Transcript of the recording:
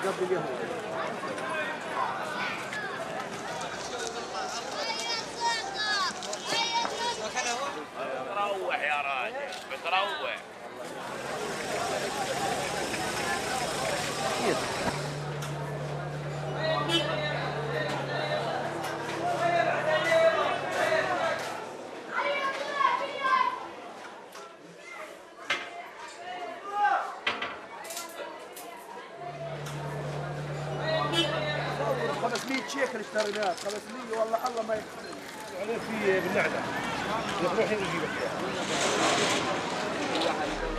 قبل اليهود. بتروح يا راجل بتروح. شيكل اشتريناه 500 والله الله ما يكفي. عليه في بالنعدة. يروح يجيب لك اياه.